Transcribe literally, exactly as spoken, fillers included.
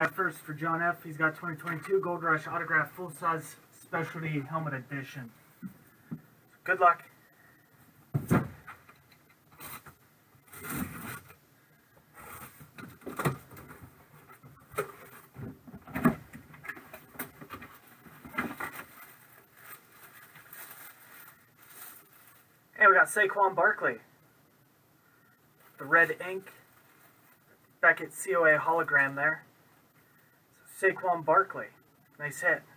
First for John F. He's got twenty twenty-two Gold Rush Autograph Full Size Specialty Helmet Edition. Good luck. And we got Saquon Barkley. The red ink. Beckett C O A hologram there. Saquon Barkley. Nice hit.